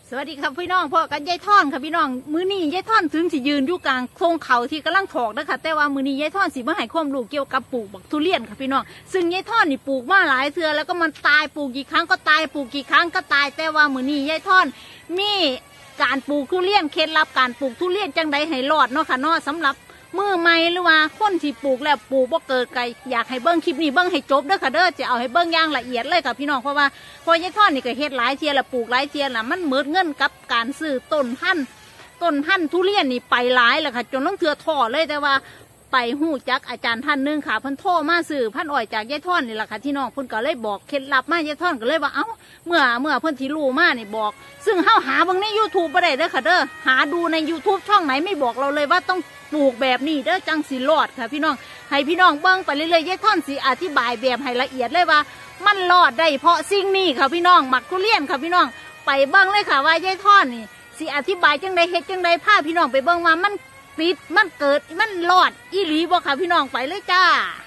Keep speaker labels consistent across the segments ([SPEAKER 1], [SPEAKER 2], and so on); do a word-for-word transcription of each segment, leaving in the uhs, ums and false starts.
[SPEAKER 1] สวัสดีครับพี่น้องพ่อกันยายท่อนค่ะพี่น้องมือนี้ยายท่อนถึงสิยืนอยู่กลางโครงเขาที่กำลังถอกนะคะแต่ว่ามือนี้ยายท่อนสิมาให้ความรู้เกี่ยวกับปลูกบักทุเรียนค่ะพี่น้องซึ่งยายท่อนนี่ปลูกมาหลายเทื่อแล้วก็มันตายปลูกกี่ครั้งก็ตายปลูกกี่ครั้งก็ตายแต่ว่ามือนี้ยายท่อนมีการปลูกทุเรียนเคล็ดลับการปลูกทุเรียนจังใดให้รอดเนาะค่ะเนาะสำหรับมือใหม่หรือว่าคนที่ปลูกแล้วปลูกบ่เกิดไกลอยากให้เบิ้งคลิปนี้เบิ้งให้จบเด้อค่ะเด้อจะเอาให้เบิ้งอย่างละเอียดเลยค่ะพี่น้องเพราะว่าพอยายท่อนนี่ก็เฮ็ดหลายเทียละปลูกหลายเทียละมันเหมือนเงินกับการซื้อต้นพันธุ์ต้นพันธุ์ทุเรียนนี่ไปหลายแล้วค่ะจนต้องเถื่อท่อเลยแต่ว่าไปหู้จักอาจารย์ท่านนึงค่ะเพิ่นโทรมาซื้อพันธุ์อ้อยจากยายท่อนนี่แหละค่ะที่น้องเพิ่นก็เลยบอกเคล็ดลับมายายท่อนก็เลยว่าเอ้าเมื่อเมื่อเพิ่นที่รู้มานี่บอกซึ่งเฮาหาเบิ่งใน ยูทูบ บ่ได้เด้อค่ะเด้อหาดูใน ยูทูบ ช่องไหนไม่บอกเราเลยว่าต้องปลูกแบบนี้เด้อจังสิรอดค่ะพี่น้องให้พี่น้องเบิ่งไปเรื่อยๆยายท่อนสิอธิบายแบบให้ละเอียดเลยว่ามันรอดได้เพราะสิ่งนี้ค่ะพี่น้องหมักทุเรียนค่ะพี่น้องไปเบิ่งเลยค่ะว่ายายท่อนนี่สิอธิบายจังใดเฮ็ดจังใดพาพี่น้องไปเบิ่งว่ามันปิดมันเกิดมันรอดอีหลีบ่ค่ะพี่น้องไปเลยจ้า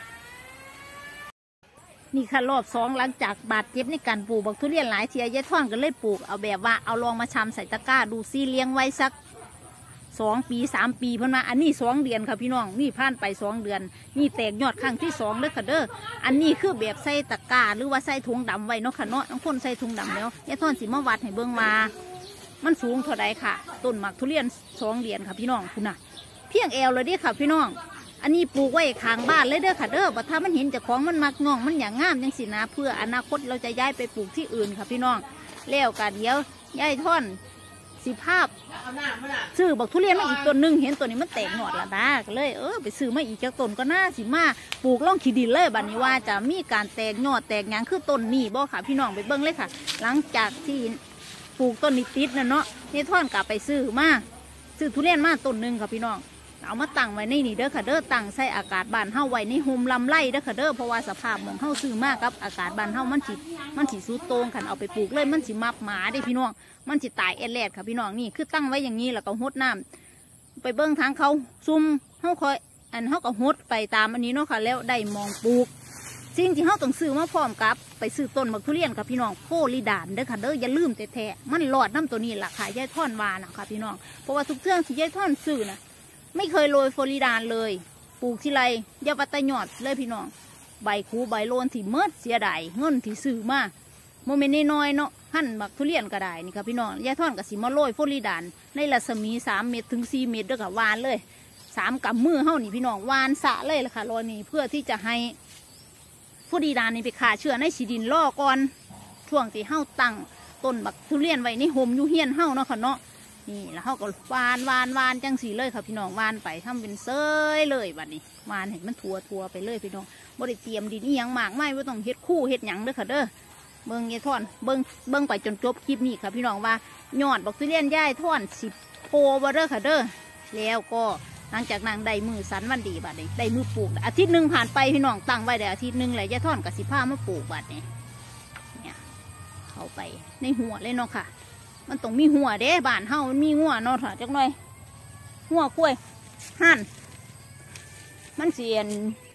[SPEAKER 1] นี่ค่ะรอบสองหลังจากบาดเจ็บในการปลูกบักทุเรียนหลายเทียยายท่อนก็เลยปลูกเอาแบบว่าเอาลองมาชำใส่ตะกร้าดูซีเลี้ยงไว้สักสองปีสามปีเพิ่นมาอันนี้สองเดือนค่ะพี่น้องนี่ผ่านไปสองเดือนนี่แตกยอดครั้งที่สองเลยค่ะเด้ออันนี้คือแบบใส่ตะกร้าหรือว่าใส่ถุงดำไว้เนาะค่ะเนาะน้องคนใส่ถุงดำแล้วยายท่อนสิมาวัดให้เบิ่งมามันสูงเท่าใดค่ะต้นหมากทุเรียนสองเดือนค่ะพี่น้องคุณน่ะเพียงแอวเลยเด้อค่ะพี่น้องอันนี้ปลูกไว้ข้างบ้านเลยเด้อค่ะเด้อว่าถ้ามันเห็นเจ้าของมันมักง่องมันอย่างงามจังสินะเพื่ออนาคตเราจะย้ายไปปลูกที่อื่นค่ะพี่น้องแล้วกันเดี๋ยวยายท่อนสิภาพซื้อบักทุเรียนมาอีกต้นนึงเห็นตัวนี้มันแตกหนอดละนะก็เลยเออไปซื้อมาอีกจากต้นก็น่าสิมาปลูกล่องขี้ดินเลยบัดนี้ว่าจะมีการแตกยอดแตกหยังคือต้นนี้บ่ค่ะพี่น้องไปเบิ้งเลยค่ะหลังจากที่ปลูกต้นนี้ติดน่ะเนาะยายท่อนกลับไปซื้อมาซื้อทุเรียนมาต้นนึงค่ะพี่น้องเอามาตั้งไว้ในนี่เด้อค่ะเด้อตั้งใส่อากาศบ้านเฮาไว้ในโฮมลำไร่เด้อค่ะเด้อเพราะว่าสภาพของเฮาซื้อมากกับอากาศบ้านเฮามันสิมันสิสุดโต่งขันเอาไปปลูกเลยมันสิมับหมาได้พี่น้องมันสิตายแอดแลดค่ะพี่น้องนี่คือตั้งไว้อย่างนี้แล้วก็หดน้ำไปเบิ้งทางเขาซุ่มเฮาคอยอันเฮาก็หดไปตามอันนี้เนาะค่ะแล้วได้มองปลูกสิ่งที่เฮาต้องซื้อมาพร้อมกับไปซื้อต้นมะทุเรียนค่ะพี่น้องโพลีดานเด้อค่ะเด้ออย่าลืมแท้ๆมันหลอดน้ำตัวนี้ราคายายท่อนวานะค่ะพี่น้องเพราะว่าทุกเรื่องที่ยายท่อนซื้อนะไม่เคยโรยโฟลิดานเลยปลูกที่ไรยาวัตยอดเลยพี่น้องใบคูใบโลนที่เมื่อเสียดายเงินที่ซื้อมาโมเมนต์น้อยเนาะหั่นบักทุเรียนก็ได้นี่ค่ะพี่น้องยายท่อนกับสิมาโรยโฟลิดานในรัศมีสามเมตรถึงสี่เมตรด้วยค่ะวานเลยสามกำมือเฮ้านี่พี่น้องวานสะเลยละค่ะโรยนี่เพื่อที่จะให้โฟลิดานนี่ไปขาเชื้อในสีดินล่อก่อนช่วงที่เฮ้าตั้งต้นบักทุเรียนไว้ในโฮมยูเฮียนเฮ้าเนาะค่ะเนาะนี่แล้วเขาก็วานวานวานจังสีเลยค่ะพี่น้องวานไปทำเป็นเซยเลยบัดนี้วานเห็นมันทัวทัวไปเลยพี่น้องบริเตรียมดินนี่ยังหมากไม่ว่าต้องเฮ็ดคู่เฮ็ดหยังเด้อค่ะเด้อเบิ้งยายท่อนเบิ้งเบิ้งไปจนจบคลิปนี้ค่ะพี่น้องว่ายอดบักทุเรียนย่ายท่อนสิบโพบเด้อค่ะเด้อแล้วก็หลังจากนางได้มือสันวันดีบัดนี้ได้มือปลูกอาทิตย์หนึ่งผ่านไปพี่น้องตั้งไว้ได้อาทิตย์หนึ่งเลยยายท่อนกับสิผ้ามาปลูกบัดนี้เนี่ยเข้าไปในหัวเลยเนาะค่ะมันต้องมีหัวเด้บ้านเฮามันมีหัวเนาะค่ะจักหน่อยหัวกล้วยหั่นมันเสียน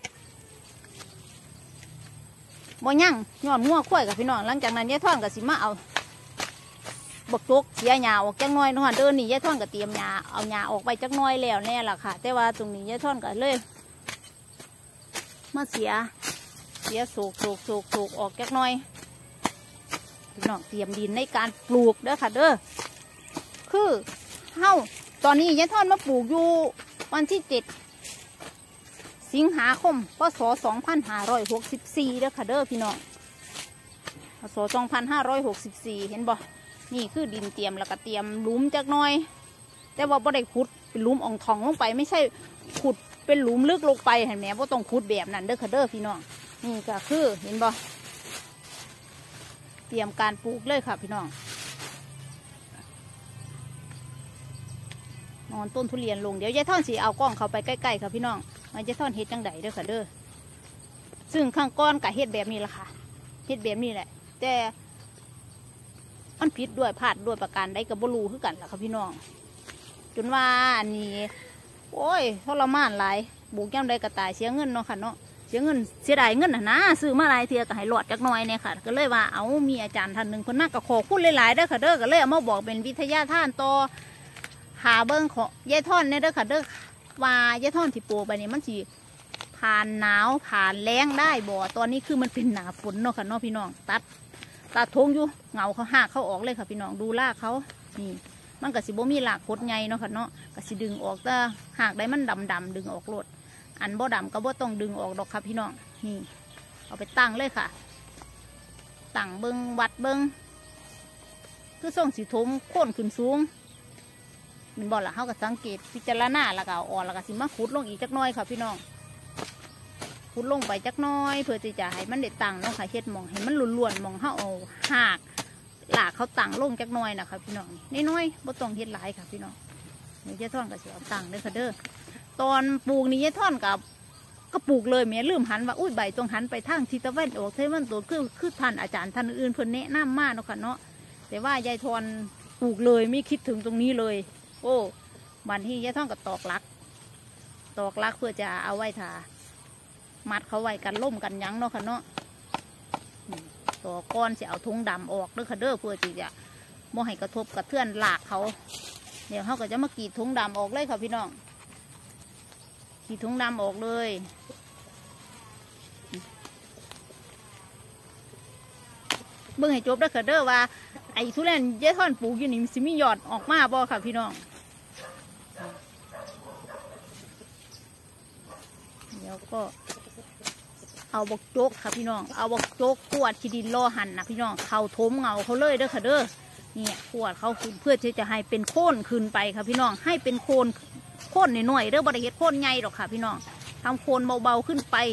[SPEAKER 1] บ่ยั่งย้อนหัวกล้วยกับพี่น้องหลังจากนั้นยายท่อนกับสิมาเอาบักจกเสียหญ้าออกจักหน่อยเนาะเดินนี่ยายท่อนกับเตรียมหญ้าเอาหญ้าออกไปจักหน่อยแล้วแน่ล่ะค่ะแต่ว่าตรงนี้ยายท่อนกับเลยมาเสียเสียโศกโศกโศกโศกออกจักหน่อยพี่น้องเตรียมดินในการปลูกเด้อค่ะเด้อคือเฮ้าตอนนี้ยายท่อนมาปลูกอยู่วันที่เจ็ดสิงหาคมพศสองพันห้าร้อยหกสิบสี่เด้อค่ะเด้อพี่น้องพศสองพันห้าร้อยหกสิบสี่เห็นบ่นี่คือดินเตรียมแล้วก็เตรียมหลุมจักหน่อยแต่ว่าบ่ได้ขุดเป็นหลุมอ่องทองลงไปไม่ใช่ขุดเป็นหลุมลึกลงไปเห็นไหมว่าต้องขุดแบบนั้นเด้อค่ะเด้อพี่น้องนี่ก็คือเห็นบ่เตรียมการปลูกเลยค่ะพี่น้องนอนต้นทุเรียนลงเดี๋ยวยายท่อนสีเอากล้องเข้าไปใกล้ๆค่ะพี่น้องมันจะท่อนเฮ็ดจังไดเด้อค่ะเด้อซึ่งข้างก้อนกับเฮ็ดแบบนี้ละค่ะเฮ็ดแบบนี้แหละแต่มันผิดด้วยพลาดด้วยประการใดกับบลูคือกันล่ะค่ะพี่น้องจนว่าอันนี้โอ้ยทรมานหลายปลูกย่ำใดกระต่ายเสียเงินเนาะค่ะเนาะเสียเงินเสียดายเงินนะนะซื้อมาหลายเทียก็ให้หลอดจักหน่อยเนี่ยค่ะก็เลยว่าเอามีอาจารย์ท่านหนึ่งคนนั่งก็ขอพูดหลายๆเด้อค่ะเด้อก็เลยเอามาบอกเป็นวิทยาทานต่อหาเบิ้งของยายท่อนเนี่ยเด้อค่ะเด้อว่ายายท่อนที่ปลูกไปนี่มันสิผ่านหนาวผ่านแล้งได้บ่ตอนนี้คือมันเป็นหนาฝนเนาะค่ะเนาะพี่น้องตัดตัดทงอยู่เงาเขาหักเขาออกเลยค่ะพี่น้องดูรากเขานี่มันก็สิบ่มีหลากคดใหญ่เนาะค่ะเนาะก็สิดึงออกแต่หากได้มันดำดำดึงออกโลดอันบ่ดำก็บ่ต้องดึงออกดอกค่ะพี่น้องนี่เอาไปตั้งเลยค่ะตั้งเบิ้งวัดเบิ้งคือส่งสีทมโค่นขึ้นสูงมันบ่ละเขาก็สังเกตพิจารณาแล้วก็อ่อนแล้วก็สิมาขุดลงอีกจักน้อยค่ะพี่น้องขุดลงไปจักน้อยเพื่อที่จะให้มันได้ตั้งเนาะค่ะเฮ็ดมองให้มันล้วนๆมองเขาเอาหากหลากเขาตั้งลงจักน้อยนะคะพี่น้องน้อยๆบ่ต้องเฮ็ดหลายค่ะพี่น้องเดี๋ยวยายท่อนก็สิเอาตั้งเลยค่ะเด้อตอนปลูกนี่ยายท่อนกับก็ปลูกเลยแม่ลืมหันว่าอุ้ยใบตรงหันไปทางทิศตะวันออกเทวันตัวคือคือท่านอาจารย์ท่านอื่นเพิ่นแนะนำมาเนาะค่ะเนาะแต่ว่ายายท่อนปลูกเลยไม่คิดถึงตรงนี้เลยโอ้วันที่ยายท่อนก็ตอกลักตอกลักเพื่อจะเอาไว้ทามัดเขาไว้กันล่มกันยั้งเนาะค่ะเนาะต่อก้อนจะเอาทุงดำออกเด้อค่ะเด้อเพื่อที่จะบ่ให้กระทบกระเทือนหลากเขาเดี๋ยวเขาก็จะมากรีดทุงดำออกเลยค่ะพี่น้องกรีดทุงดำออกเลยเบิ่งให้จบเด้อค่ะเด้อว่าไอ้ทุเรียนยายท่อนปลูกอยู่นี่สิมียอดออกมาบ่ค่ะพี่น้องเดี๋ยวก็เอาบกโจกค่ะพี่น้องเอาบกโจกขวดขี้ดินรอหั่นนะพี่น้องเขาถมเงาเขาเลยเด้อค่ะเด้อเนี่ยขวดเขาเพื่อที่จะให้เป็นโค่นขึ้นไปค่ะพี่น้องให้เป็นโคนโค่นหน่อยๆเด้อบริเวณโค่นใหญ่หรอกค่ะพี่น้องทำโคนเบาๆขึ้นไป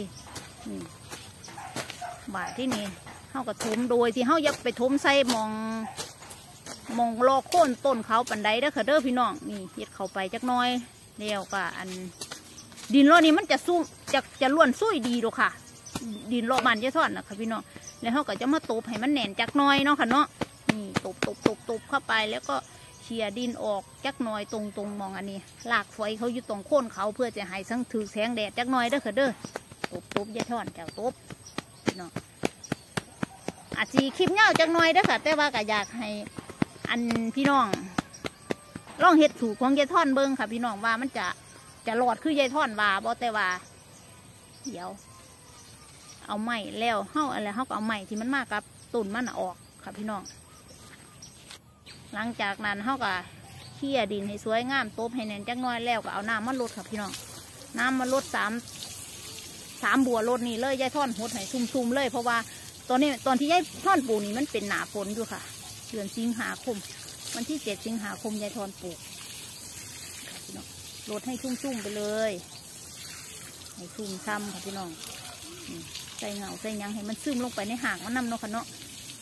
[SPEAKER 1] บาดที่นี่เขาก็ถมโดยที่เขายับไปถมใส่มองมองรอโค่นต้นเขาปันไดเด้อค่ะเด้อพี่น้องนี่เย็ดเข้าไปจักน้อยเดียวก็อันดินรอนี้มันจะสู้จะจะล้วนซุยดีหรอกค่ะดินรอมันจะทอดนะคะพี่น้องแล้วเขาก็จะมาตบให้มันแน่นจักน้อยเนาะค่ะเนาะนี่ตบตบตบตบเข้าไปแล้วก็เขี่ยดินออกจักน้อยตรงตรงมองอันนี้หลากฝอยเขาอยู่ตรงโค่นเขาเพื่อจะให้สังถือแสงแดดจักน้อยเด้อค่ะเด้อตบตบยาทอดเจ้าตบพี่น้องอาจจะคลิปเงาจักน้อยเด้อค่ะแต่ว่าก็อยากให้อันพี่น้องลองเห็ดสูตรของยายท่อนเบิ้งค่ะพี่น้องว่ามันจะจะหลอดคือยายท่อนว่าบ่แต่ว่าเดี๋ยวเอาไม้แล้วเฮาอะไรเฮาก็เอาไม้ที่มันมากับต้นมันออกค่ะพี่น้องหลังจากนั้นเฮาก็เขี่ยดินให้สวยงามตบให้แน่นจักน้อยแล้วก็เอาน้ำมาลดค่ะพี่น้องน้ำมาลดสามสามบัวลดนี่เลยยายท่อนหดให้ซุ่มๆเลยเพราะว่าตอนนี้ตอนที่ยายท่อนปลูกนี่มันเป็นหนาฝนอยู่ค่ะเดือนสิงหาคมวันที่เจ็ดสิงหาคมยายท่อนปลูกลดให้ชุ่มๆไปเลยให้ชุ่มซ้ำค่ะพี่น้องใส่เงาใส่ยังให้มันซึมลงไปในหางมันนำเนาะค่ะเนาะ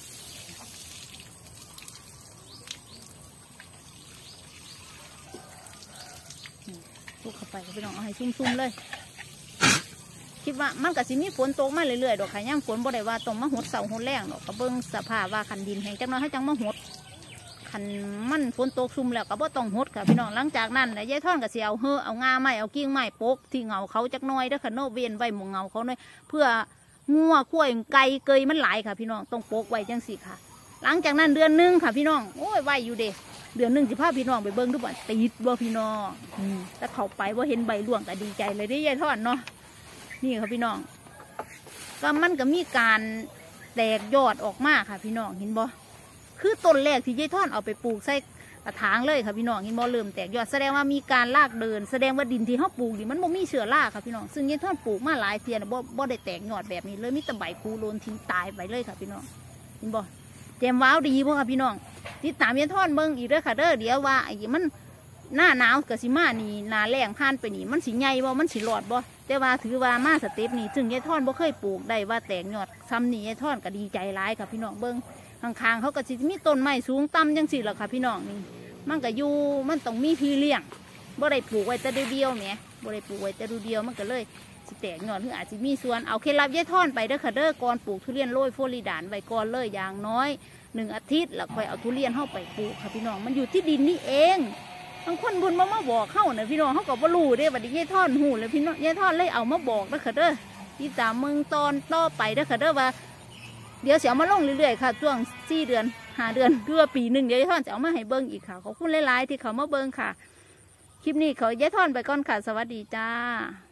[SPEAKER 1] ลูกเข้าไปค่ะพี่น้องเอาให้ชุ่มๆเลยคิดว่ามันกับสิมีฝนตกมาเรื่อยๆดอกค่ะย่ำฝนบ่ได้ว่าต้องมาหดเสาหดแรงดอกกระเบื้องสภาพว่าขันดินแห้งจังน้อยให้จังมาหดขันมันฝนตกซุ่มแล้วก็บ่ต้องหดค่ะพี่น้องหลังจากนั้นยายท่อนก็เสียเอาเห่อเอางาไม้เอากิ่งไม้โป๊กที่เงาเขาจักน้อยเด้อค่ะโนเวียนไว้หมองเงาเขาหน่อยเพื่องัวข้วยไก่เกยมันหลายค่ะพี่น้องต้องโป๊กไว้จังสิค่ะหลังจากนั้นเดือนนึงค่ะพี่น้องโอ้ยไว้อยู่เด้เดือนนึงสิพาพี่น้องไปเบิ้งดูบ่ติดบ่พี่น้องแต่เขาไปว่าเห็นใบร่วงก็ดีใจเลยได้ยายท่อนเนาะนี่ค่ะพี่น้องก็มันก็มีการแตกยอดออกมาค่ะพี่น้องเห็นบ่คือต้นแรกที่ยายท่อนเอาไปปลูกใส่กระถางเลยค่ะพี่น้องเห็นบ่เริ่มแตกยอดแสดงว่ามีการลากเดินแสดงว่าดินที่เขาปลูกนี่มันบ่มีเชื้อราค่ะพี่น้องซึ่งยายท่อนปลูกมาหลายเทียนบ่บ่ได้แตกยอดแบบนี้เลยมีแต่ใบคูโลนทิ้งตายไปเลยค่ะพี่น้องเห็นบ่แจมว้าวดีบ่ค่ะพี่น้องติดตามยายท่อนเบิ่งอีกเด้อค่ะเด้อเดี๋ยวว่าไอ้มันหน้าหนาวกับสิมานี่หน้าแรงผ่านไปนี่มันสิใหญ่บ่มันสิหลอดบ่แต่ว่าถือว่ามาสเต็ปนี่ซึ่งยายท่อนบ่เคยปลูกได้ว่าแตกยอดซ้ำนี่ยายท่อนก็ดีใจร้ายค่ะพี่น้องเบิ่งข้างๆเขาก็สิมีต้นไม้สูงต่ำจังสิล่ะค่ะพี่น้องนี่มันก็อยู่มันต้องมีพี่เลี้ยงบ่ได้ปลูกไว้แต่เดียวๆแหมบ่ได้ปลูกไว้แต่เดียวมันก็เลยสิแตกยอดหรืออาจจะมีส่วนเอาเคล็ดลับยายท่อนไปเด้อค่ะเด้อก่อนปลูกทุเรียนโรยโฟลิดานไว้ก่อนเลยอย่างน้อยหนึ่งอาทิตย์แล้วค่อยเอาทุเรียนเข้าไปปลูกค่ะพี่น้องมันอยู่ที่ดินนี่เองบางคนบุญมามาบอกเข้าเนี่ยพี่น้องเขาก็บ่รู้เด้บัดนี้ยายท่อนหูเลยพี่น้องยายท่อนเลยเอามาบอกเด้อค่ะเด้อติดตามเมืองตอนต่อไปเด้อค่ะเด้อว่าเดี๋ยวเสียมาลงเรื่อยๆค่ะช่วงสี่เดือนห้าเดือนหรือว่าปีหนึ่งเดี๋ยวยายท่อนจะเอามาให้เบิ้งอีกค่ะขอบคุณหลายๆที่เขามาเบิ้งค่ะคลิปนี้ขอยายท่อนไปก่อนค่ะสวัสดีจ้า